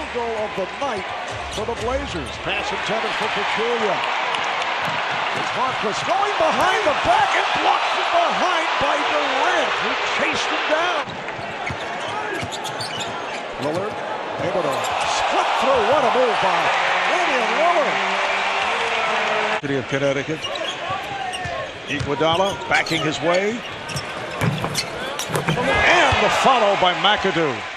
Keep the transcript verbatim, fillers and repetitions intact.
field goal of the night for the Blazers. Pass intended for Pachulia. It's Marcus going behind the back and blocked from behind by Durant, who chased him down. Lillard able to split through. What a move by Damian Lillard. City of Connecticut. Iguodala backing his way. And the follow by McAdoo.